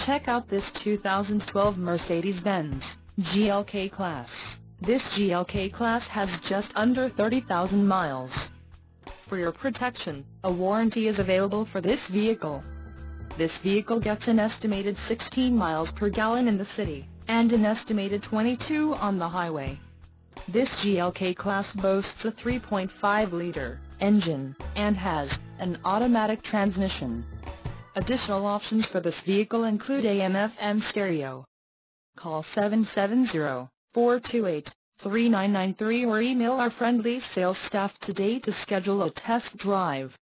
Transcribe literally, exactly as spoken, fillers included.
Check out this two thousand twelve Mercedes-Benz G L K Class. This G L K Class has just under thirty thousand miles. For your protection, a warranty is available for this vehicle. This vehicle gets an estimated sixteen miles per gallon in the city, and an estimated twenty-two on the highway. This G L K Class boasts a three point five liter engine, and has an automatic transmission. Additional options for this vehicle include A M F M stereo. Call seven seven zero, four two eight, three nine nine three or email our friendly sales staff today to schedule a test drive.